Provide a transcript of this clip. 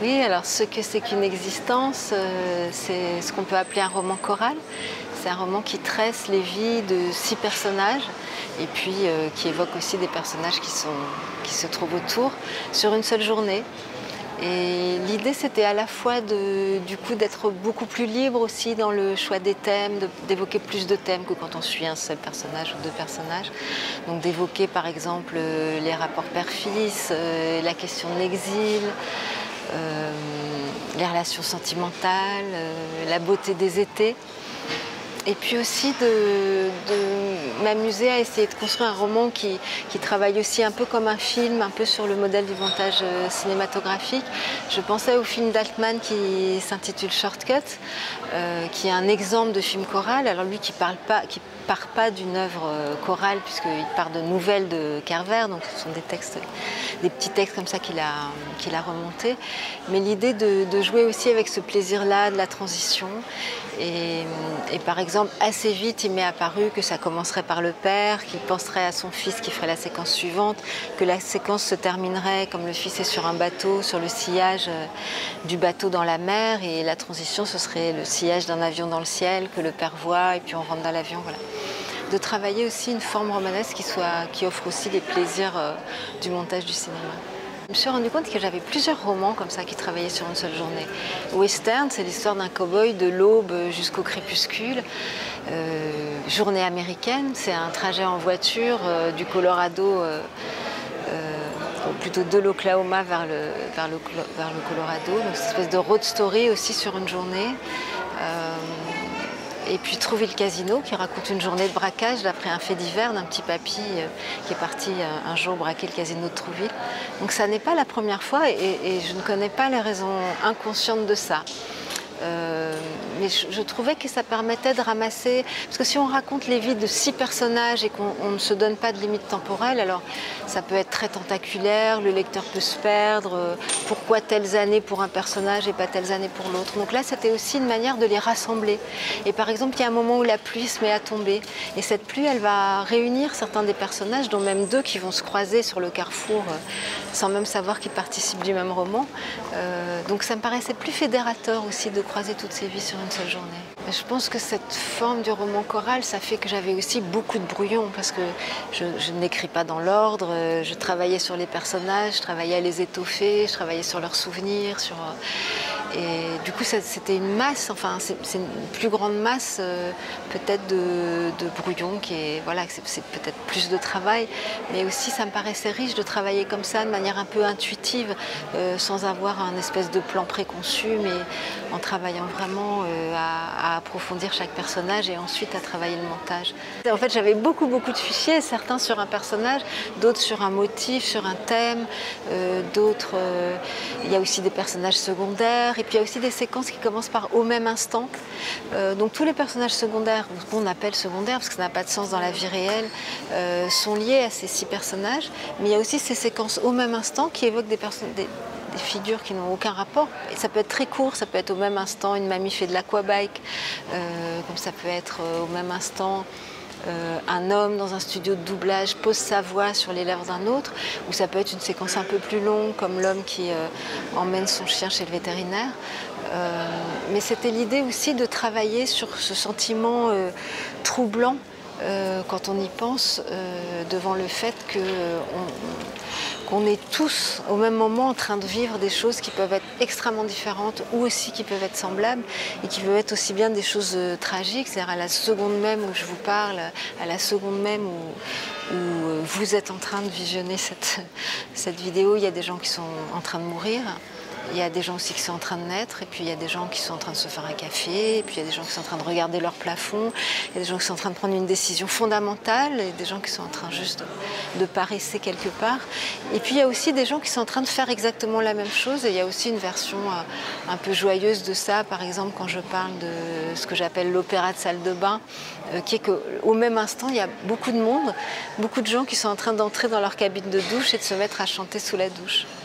Oui, alors ce que c'est qu'une existence, c'est ce qu'on peut appeler un roman choral. C'est un roman qui tresse les vies de 6 personnages et puis qui évoque aussi des personnages qui se trouvent autour sur une seule journée. Et l'idée, c'était à la fois du coup d'être beaucoup plus libre aussi dans le choix des thèmes, d'évoquer plus de thèmes que quand on suit un seul personnage ou 2 personnages. Donc d'évoquer par exemple les rapports père-fils, la question de l'exil, les relations sentimentales, la beauté des étés. Et puis aussi de m'amuser à essayer de construire un roman qui travaille aussi un peu comme un film, un peu sur le modèle du montage cinématographique. Je pensais au film d'Altman qui s'intitule Shortcut, qui est un exemple de film choral. Alors lui qui part pas d'une œuvre chorale puisqu'il part de nouvelles de Carver, donc ce sont des petits textes comme ça qu'il a remontés. Mais l'idée de jouer aussi avec ce plaisir-là, de la transition. Et par exemple, assez vite, il m'est apparu que ça commencerait par le père, qu'il penserait à son fils qui ferait la séquence suivante, que la séquence se terminerait comme le fils est sur un bateau, sur le sillage du bateau dans la mer, et la transition, ce serait le sillage d'un avion dans le ciel que le père voit, et puis on rentre dans l'avion, voilà. De travailler aussi une forme romanesque qui offre aussi les plaisirs du montage du cinéma. Je me suis rendu compte que j'avais plusieurs romans comme ça qui travaillaient sur une seule journée. Western, c'est l'histoire d'un cow-boy de l'aube jusqu'au crépuscule. Journée américaine, c'est un trajet en voiture du Colorado, plutôt de l'Oklahoma vers le Colorado. Donc c'est une espèce de road story aussi sur une journée. Et puis Trouville Casino, qui raconte une journée de braquage d'après un fait divers d'un petit papy qui est parti un jour braquer le casino de Trouville. Donc ça n'est pas la première fois et je ne connais pas les raisons inconscientes de ça. Mais je trouvais que ça permettait de ramasser, parce que si on raconte les vies de 6 personnages et qu'on ne se donne pas de limite temporelle, alors ça peut être très tentaculaire, le lecteur peut se perdre, pourquoi telles années pour un personnage et pas telles années pour l'autre. Donc là, c'était aussi une manière de les rassembler. Et par exemple, il y a un moment où la pluie se met à tomber, et cette pluie, elle va réunir certains des personnages, dont même 2 qui vont se croiser sur le carrefour, sans même savoir qu'ils participent du même roman. Donc ça me paraissait plus fédérateur aussi de croiser toutes ces vies sur une seule journée. Je pense que cette forme du roman choral, ça fait que j'avais aussi beaucoup de brouillons parce que je n'écris pas dans l'ordre, je travaillais sur les personnages, je travaillais à les étoffer, je travaillais sur leurs souvenirs, et du coup c'était une masse, enfin c'est une plus grande masse peut-être de brouillons c'est peut-être plus de travail, mais aussi ça me paraissait riche de travailler comme ça de manière un peu intuitive, sans avoir un espèce de plan préconçu, mais en travaillant vraiment à approfondir chaque personnage et ensuite à travailler le montage. En fait, j'avais beaucoup de fichiers, certains sur un personnage, d'autres sur un motif, sur un thème, d'autres... il y a aussi des personnages secondaires, et puis il y a aussi des séquences qui commencent par au même instant. Donc tous les personnages secondaires, qu'on appelle secondaires parce que ça n'a pas de sens dans la vie réelle, sont liés à ces 6 personnages, mais il y a aussi ces séquences au même instant qui évoquent des figures qui n'ont aucun rapport. Et ça peut être très court, ça peut être au même instant une mamie fait de l'aquabike, comme ça peut être au même instant un homme dans un studio de doublage pose sa voix sur les lèvres d'un autre, ou ça peut être une séquence un peu plus longue comme l'homme qui emmène son chien chez le vétérinaire. Mais c'était l'idée aussi de travailler sur ce sentiment troublant quand on y pense, devant le fait qu'on est tous au même moment en train de vivre des choses qui peuvent être extrêmement différentes ou aussi qui peuvent être semblables et qui peuvent être aussi bien des choses tragiques, c'est-à-dire à la seconde même où je vous parle, à la seconde même où vous êtes en train de visionner cette vidéo, il y a des gens qui sont en train de mourir. Il y a des gens aussi qui sont en train de naître, et puis il y a des gens qui sont en train de se faire un café, et puis il y a des gens qui sont en train de regarder leur plafond, il y a des gens qui sont en train de prendre une décision fondamentale, et des gens qui sont en train juste de paresser quelque part. Et puis il y a aussi des gens qui sont en train de faire exactement la même chose, et il y a aussi une version un peu joyeuse de ça, par exemple quand je parle de ce que j'appelle l'opéra de salle de bain, qui est qu'au même instant, il y a beaucoup de monde, beaucoup de gens qui sont en train d'entrer dans leur cabine de douche et de se mettre à chanter sous la douche.